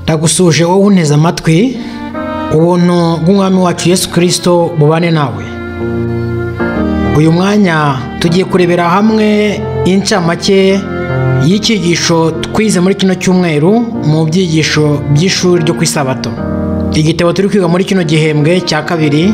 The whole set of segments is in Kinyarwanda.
Ndagusuje wowe unteze amatwi, ubuntu bw'Umwami wacu Yesu Kristo bubane nawe. Uyu mwanya tugiye kurebera hamwe incamake y'icyigisho twize muri kino cyumweru mu byigisho by'ishuri ryo kwisabato. Igitabo turi kwiga muri kino gihembwe cya kabiri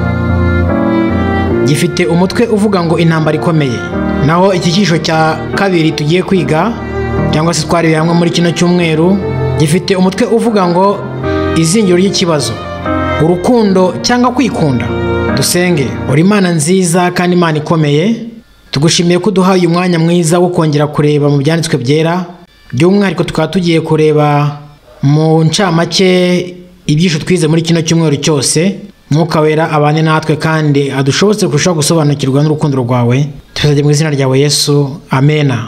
gifite umutwe uvuga ngo intambara ikomeye. Naho iki cyigisho cya kabiri tugiye kwiga cyangwa se twarebeye hamwe muri kino cyumweru gifite umutwe uvuga ngo izingiro ry'ikibazo, urukundo cyangwa kwikunda. Dusenge. Uri Imana nziza kandi Imana ikomeye, tugushimiye ko duhaye uyu mwanya mwiza wo kongera kureba mu byanditswe byera, by'umwihariko tukaba tugiye kureba mu ncamake ibyisho twize muri kino cyumweru cyose. Mwuka wera abane natwe kandi adushobotse kurushaho gusobanukirwa n'urukundo rwawe, tubisabye mu izina ryawe Yesu, amena.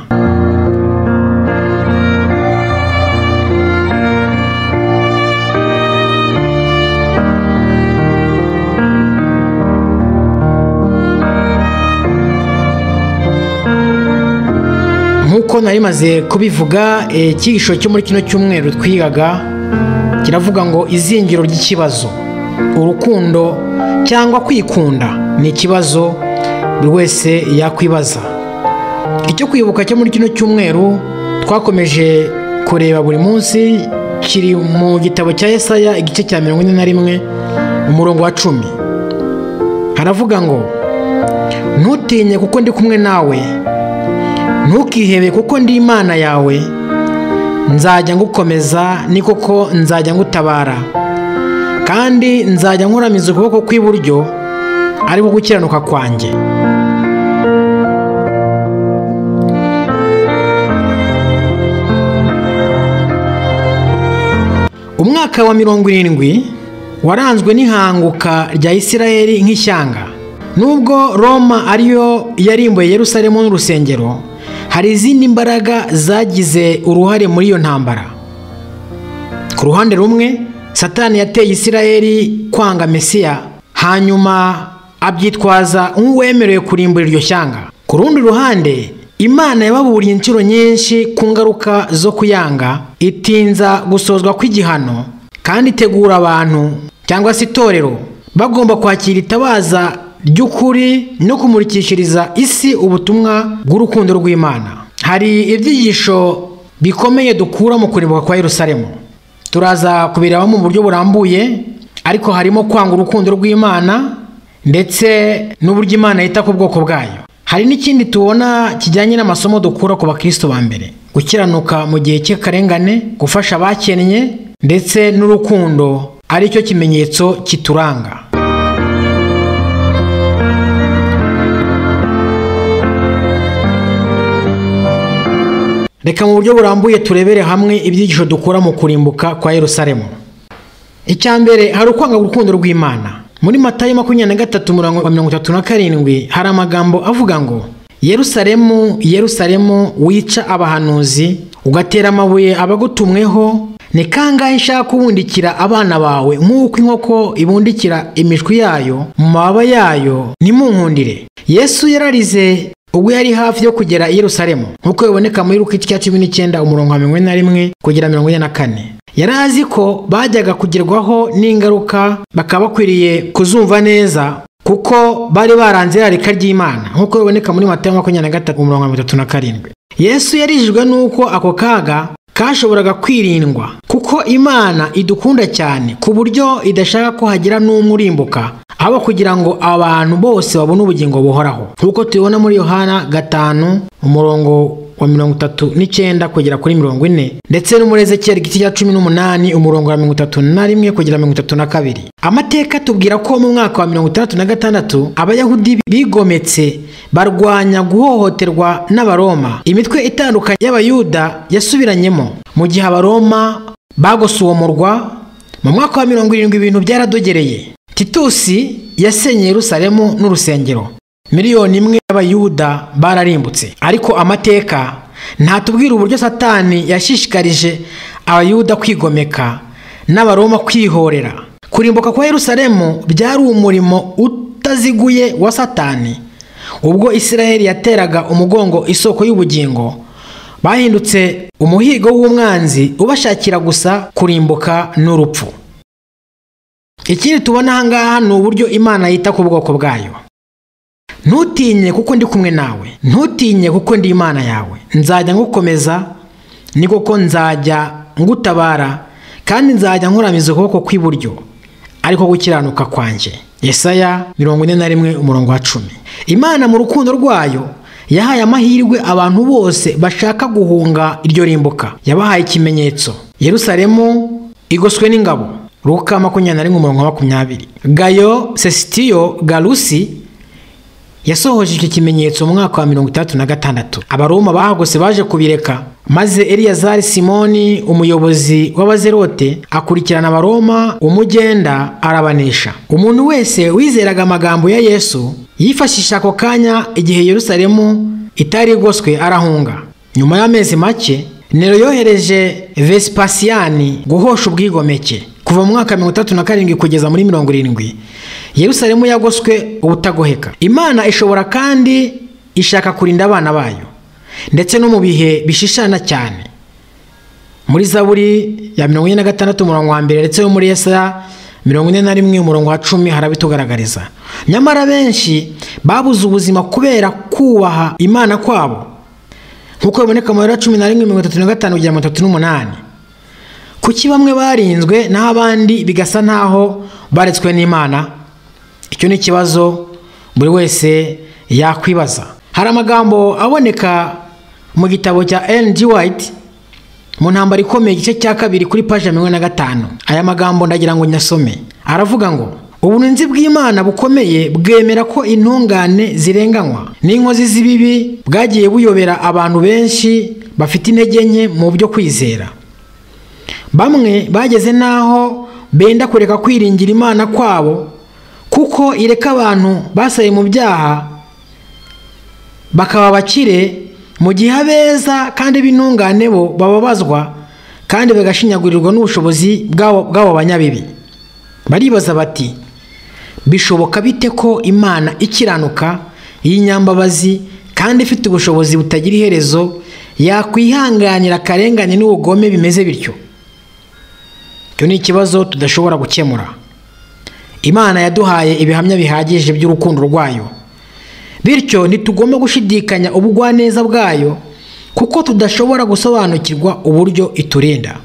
Nkuko nari maze kubivuga, icyigisho cyo muri kino cyumweru twigaga kiravuga ngo izingiro ry'ikibazo, urukundo cyangwa kwikunda. Ni ikibazo buri wese yakwibaza. Icyo kwibuka cyo muri kino cyumweru twakomeje kureba buri munsi kiri mu gitabo cya Yesaya igice cya 41 umurongo wa 10. Haravuga ngo ntutinye kuko ndi kumwe nawe, ntukihebe kuko ndi Imana yawe, nzajya ngukomeza ni koko nzajya ngutabara, kandi nzajya nkuramiza ukuboko kw'iburyo ariko gukiranuka kwanjye. Umwaka wa 70 waranzwe n'ihanguka rya Isiraheli nk'ishyanga. Nubwo Roma ariyo yarimbuye Yerusalemu n'urusengero, hari izindi mbaraga zagize uruhare muri iyo ntambara. Ku ruhande rumwe, Satani yateye Isiraheli kwanga Mesiya, hanyuma abyitwaza nk'uwemerewe kurimbura iryo shyanga. Ku rundi ruhande, Imana yababuriye inshuro nyinshi ku ngaruka zo kuyanga, itinza gusozwa kw'igihano, kandi itegura abantu cyangwa se itorero bagomba kwakira itabaza ry'ukuri no kumurikishiriza isi ubutumwa bw'urukundo rw'Imana. Hari ibyigisho bikomeye dukura mu kurimbuka kwa Yerusalemu. Turaza kubireba mu buryo burambuye, ariko harimo kwanga urukundo rw'Imana ndetse n'uburyo Imana yita ku bwoko bwayo. Hari n'ikindi tubona kijyanye n'amasomo dukura ku bakristo ba mbere: gukiranuka mu gihe cy'akarengane, gufasha abakennye, ndetse n'urukundo ari cyo kimenyetso kituranga. Reka mu buryo burambuye turebere hamwe ibyigisho dukura mu kurimbuka kwa Yerusalemu. Icyambere, hari ukwanga urukundo rw'Imana. Muri Matayo 23:37 hari amagambo avuga ngo Yerusalemu, Yerusalemu, wica abahanuzi ugatera amabuye abagutumweho, ni kangahe nshaka kubundikira abana bawe nk'uko inkoko ibundikira imishwi yayo mu mababa yayo, nimunkundire. Yesu yararize ubwo yari hafi yo kugera i Yerusalemu, nk'uko biboneka muri Luka 19 umurongo wa 41 kugera 44. Yari azi ko bajyaga kugerwaho n'ingaruka, bakaba bakwiriye kuzumva neza kuko bari baranze irarika ry'Imana, nk'uko biboneka muri Matayo 23 umurongo wa 37. Yesu yarijwe n'uko ako kaga kashoboraga kwirindwa, kuko Imana idukunda cyane ku buryo idashaka ko hagira n'umwe urimbuka, abo kugira ngo abantu bose babone ubugingo buhoraho, nk'uko tubibona muri Yohana 5 umurongo wa 39 kugera kuri 40, ndetse no muri Ezekiyeli igice cya 18 umurongo wa 31 kugera 32. Amateka tubwira ko mu mwaka wa 66 Abayahudi bigometse barwanya guhohoterwa n'Abaroma. Imitwe itandukanye y'Abayuda yasubiranyemo mu gihe Abaroma bagose uwo murwa. Mu mwaka wa 70 ibintu byaradogereye. Titusi yasenye Yerusalemu n'urusengero. Miliyoni imwe y'Abayuda bararimbutse. Ariko amateka ntatubwira uburyo Satani yashishikarije Abayuda kwigomeka n'Abaroma kwihorera. Kurimbuka kwa Yerusalemu byari umurimo utaziguye wa Satani. Ubwo Isiraheli yateraga umugongo isoko y'ubugingo, bahindutse umuhigo w'umwanzi ubashakira gusa kurimbuka n'urupfu. Ikindi tubona aha ngaha ni uburyo Imana yita ku bwoko bwayo. Ntutinye kuko ndi kumwe nawe, ntutinye kuko ndi Imana yawe, nzajya ngukomeza, ni koko nzajya ngutabara, kandi nzajya nkuramiza ukuboko kw'iburyo, ariko gukiranuka kwanjye. Yesaya 41:10. Imana mu rukundo rwayo yahaye amahirwe abantu bose bashaka guhunga iryo rimbuka. Yabahaye ikimenyetso. Yerusalemu igoswe n'ingabo. Luka 21:20. Gayo Sesitio Galusi yasohoje iki kimenyetso mu mwaka wa 36. Abaroma bahagose baje kubireka, maze Eliyazari Simoni umuyobozi w'abazerote akurikirana Abaroma umugenda arabanesha. Umuntu wese wizeraga amagambo ya Yesu yifashisha ako kanya igihe Yerusalemu itari igoswe arahunga. Nyuma y'amezi make Nero yohereje Vespasiani guhosha ubwigomeke. Kuva mu mwaka 37 kugeza muri 70 Yerusalemu yagoswe ubutagoheka. Imana ishobora kandi ishaka kurinda abana bayo, ndetse no mu bihe bishishana cyane. Muri Zaburi ya 46:1 ndetse no muri Yesaya 41:10 harabitugaragariza. Nyamara benshi babuze ubuzima kubera kubaha Imana kwabo, nkuko biboneka mu 11:35-38. Kuki bamwe barinzwe naho abandi bigasa ntaho baretswe n'Imana? Icyo ni ikibazo buri wese yakwibaza. Hari amagambo aboneka mu gitabo cya Ellen G. White mu ntambara ikomeye igice cya 2 kuri page 15. Aya magambo ndagira ngo nyasome. Aravuga ngo ubunenzi bw'Imana bukomeye bwemera ko intungane zirenganywa n'inkozi z'ibibi bwagiye buyobera abantu benshi bafite intege nke mu byo kwizera. Bamwe bageze naho benda kureka kwiringira Imana kwabo, kuko ireka abantu basaye mu byaha bakaba bakire, mu gihe abeza kandi b'intungane bo bababazwa kandi bagashinyagurirwa n'ubushobozi bw'abo banyabibi. Baribaza bati, bishoboka bite ko Imana ikiranuka y'inyambabazi kandi ifite ubushobozi butagira iherezo yakwihanganira akarengane n'ubugome bimeze bityo? Icyo ni ikibazo tudashobora gukemura. Imana yaduhaye ibihamya bihagije by'urukundo rwayo, bityo ntitugomba gushidikanya ubugwaneza bwayo, kuko tudashobora gusobanukirwa uburyo iturinda.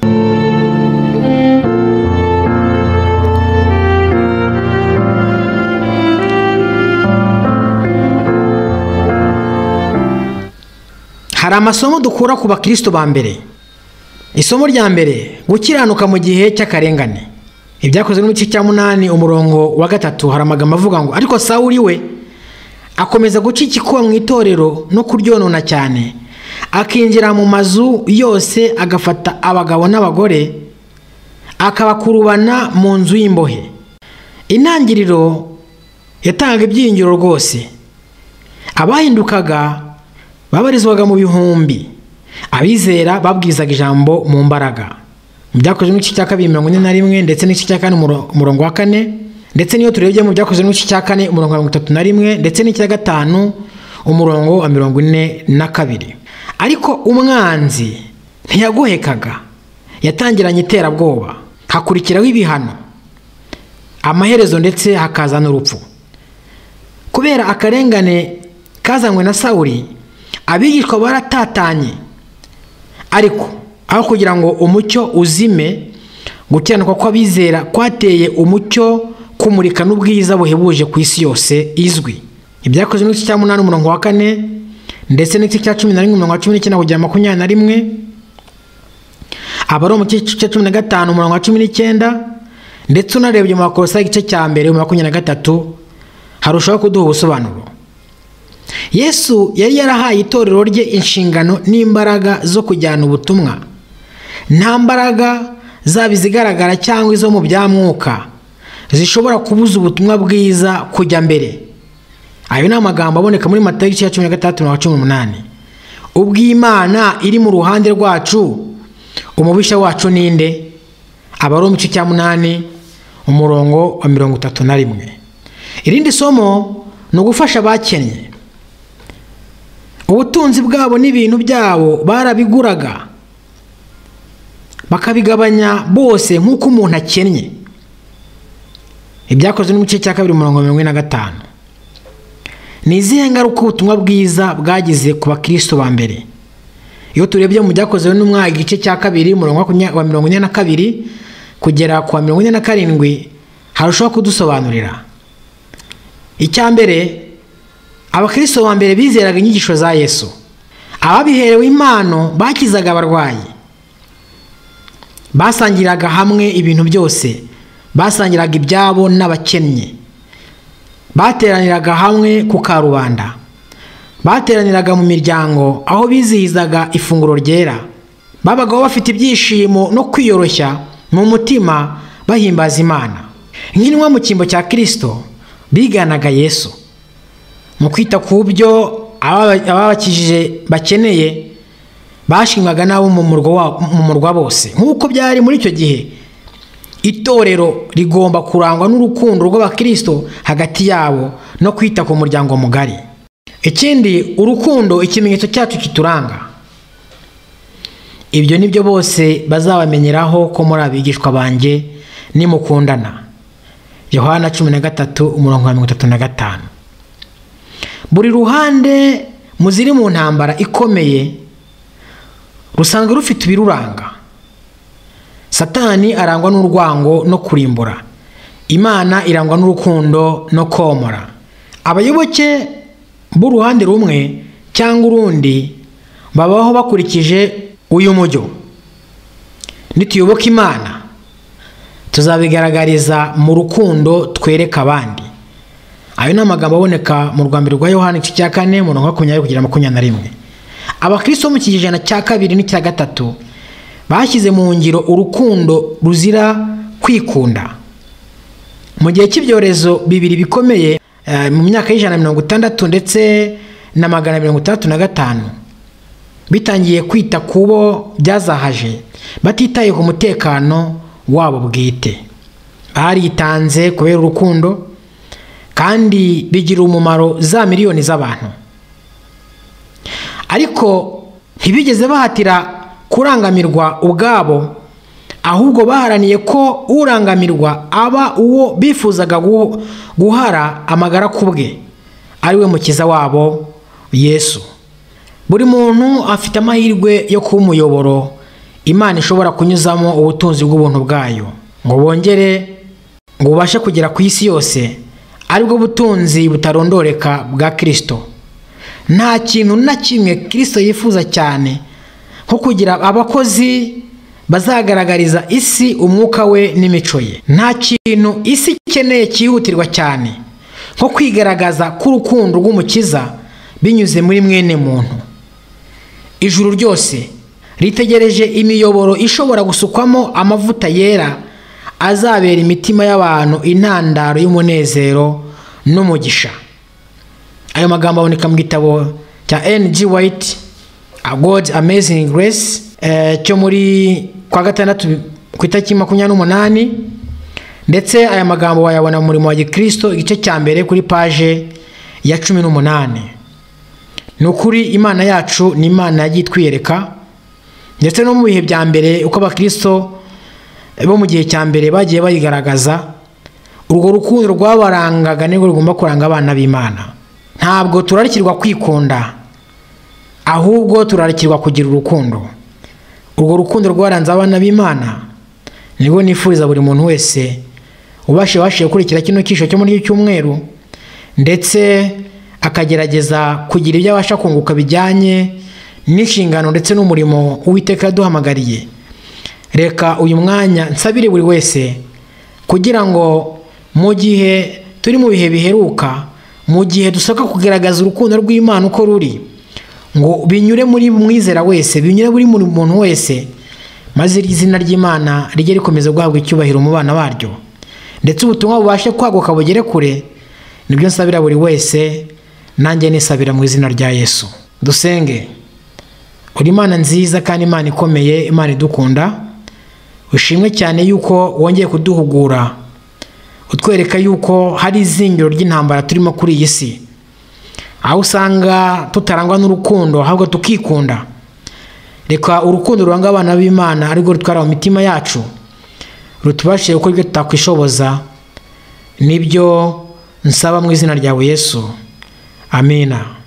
Hari amasomo dukura ku bakristo ba mbere. Isomo rya mbere, gukiranuka mu gihe cy'akarengane. Ibyakozwe mu gice cya 8:3 hari amagambo avuga ngo, ariko Sawuli we akomeza gucikikuba mu itorero no kuryonona cyane, akinjira mu mazu yose agafata abagabo n'abagore akabakurubana mu nzu y'imbohe. Intangiriro yatangaga ibyiringiro rwose. Abahindukaga babarizwaga mu bihumbi. Abizera babwizaga ijambo mu mbaraga. Byakozwe mu gice cya 2:41 ndetse n'igice cya 4:4, ndetse niyo turebye mu byakozwe mu gice cya 4:31 ndetse n'icya 5:42. Ariko umwanzi ntiyagohekaga, yatangiranye iterabwoba, hakurikiraho ibihano, amaherezo ndetse hakaza n'urupfu. Kubera akarengane kazanywe na Sawuli, abigishwa baratatanye. Ariko aho kugira ngo umucyo uzime, gukiranuka kw'abizera kwateye umucyo kumurika n'ubwiza buhebuje ku isi yose izwi. Ibyakozwe mu gice cya 8:4 ndetse n'igice cya 11:19-21. Abaroma mu gice cya 15:19, ndetse unarebye mu Bakolosayi igice cya 1:23 harushaho kuduha ubusobanuro. Yesu yari yarahaye itorero rye inshingano n'imbaraga zo kujyana ubutumwa. Nta mbaraga zaba izigaragara cyangwa izo mu byamwuka zishobora kubuza ubutumwa bwiza kujya mbere. Ayo ni amagambo aboneka muri Matayo 16:18. Ubw'Imana iri mu ruhande rwacu, umubisha wacu ninde? Abaroma igice cya 8:31. Irindi somo ni ugufasha abakennye. ubutunzi bwabo n'ibintu byabo barabiguraga bakabigabanya bose nk'uko umuntu akennye. Ibyakozwe no mu gice cya 2:45. Ni izihe ngaruka ubutumwa bwiza bwagize ku bakristo ba mbere? Iyo turebye mu byakozwe n'umwaka igice cya 2:42 kugera ku 47 harushaho kudusobanurira. Icya mbere, abakristo ba mbere bizeraga inyigisho za Yesu. Ababiherewe impano bakizaga abarwayi, basangiraga hamwe ibintu byose, basangiraga ibyabo n'abakennye, bateraniraga hamwe ku karubanda, bateraniraga mu miryango aho bizihizaga ifunguro ryera, babagaho bafite ibyishimo no kwiyoroshya mu mutima bahimbaza Imana. Nk'intumwa mu cyimbo cya Kristo biganaga Yesu mu kwita ku byo ababakijije bakeneye, bashimwaga nabo mu murwa bose. Nk'uko byari muri icyo gihe, itorero rigomba kurangwa n'urukundo rw'abakristo hagati yabo no kwita ku muryango mugari. Ikindi, urukundo ikimenyetso cyacu kituranga. Ibyo nibyo bose bazabamenyeraho ko muri abigishwa banjye nimukundana. Yohana 13:35. Buri ruhande muziri mu ntambara ikomeye rusanga rufite ibiruranga. Satani arangwa n'urwango no kurimbura, Imana irangwa n'urukundo no komora. Abayoboke b'uruhande rumwe cyangwa urundi babaho bakurikije uyu mujyo. Nituyoboka Imana tuzabigaragariza mu rukundo twereka abandi. Ayo ni amagambo aboneka mu rwambere rwa Yohana igice cya 4:20-21. Abakristo mu kijana cya 2 n'icya 3 bashyize mu ngiro urukundo ruzira kwikunda. Mu gihe cy'ibyorezo bibiri bikomeye mu myaka y'160 ndetse na 165, bitangiye kwita kubo byazahaje batitaye ku mutekano wabo bwite. Baritanze kubera urukundo kandi bigira umumaro za miliyoni z'abantu. Ariko ntibigeze bahatira kurangamirwa ubwabo, ahubwo baharaniye ko urangamirwa aba uwo bifuzaga guhara amagara kubwe, ari we mukiza wabo Yesu. Buri muntu afite amahirwe yo kuba umuyoboro Imana ishobora kunyuzamo ubutunzi bw'ubuntu bwayo ngo bongere ngo ubashe kugera ku isi yose, aribwo butunzi butarondoreka bwa Kristo. Nta kintu na kimwe Kristo yifuza cyane nko kugira abakozi bazagaragariza isi umwuka we n'imico ye. Nta kintu isi ikeneye cyihutirwa cyane nko kwigaragaza k'urukundo rw'umukiza binyuze muri mwene muntu. Ijuru ryose ritegereje imiyoboro ishobora gusukwamo amavuta yera azabera imitima y'abantu intandaro y'umunezero n'umugisha. Ayo magambo aboneka mu gitabo cya N.G. White, A God's Amazing Grace, cyo muri kwa 6 ku itariki 28, ndetse aya magambo wayabona mu murimo wa Gikristo igice cya mbere kuri page ya 18. Nukuri Imana yacu ni Imana yagitwiyereka, ndetse no mu bihe bya mbere uko abakristo bo mu gihe cya mbere bagiye bayigaragaza. Urwo rukundo rwabarangaga nirwo rugomba kuranga abana b'Imana. Ntabwo turarikirwa kwikunda, ahubwo turarikirwa kugira urukundo. Urwo rukundo rwaranze abana b'Imana nirwo nifuriza buri muntu wese ubashe kurikira kino kisho cyo muri cyumweru, ndetse akagerageza kugira ibyo abasha kunguka bijyanye n'inshingano ndetse n'umurimo Uwiteka yaduhamagariye. Reka uyu mwanya nsabire buri wese kugira ngo mu gihe turi mu bihe biheruka, mu gihe dusaka kugaragaza urukundo rw'Imana uko ruri, ngo binyure muri mwizera wese, binyure muri muntu wese, maze izina ry'Imana rijye rikomeza guhabwa icyubahiro mu bana baryo, ndetse ubutumwa bubashe kwaguka bugere kure. Nibyo nsabira buri wese, nanjye nisabira mu izina rya Yesu. Dusenge. Uri Imana nziza kandi Imana ikomeye, Imana idukunda. Ushimwe cyane yuko wongeye kuduhugura, utwereka yuko hari izingiro ry'intambara turimo kuri iyi si, aho usanga tutarangwa n'urukundo ahubwo tukikunda. Reka urukundo ruranga abana b'Imana ariko rutwara mu mitima yacu, rutubashije gukora ibyo tutakwishoboza. Nibyo nsaba mu izina ryawe Yesu, amina.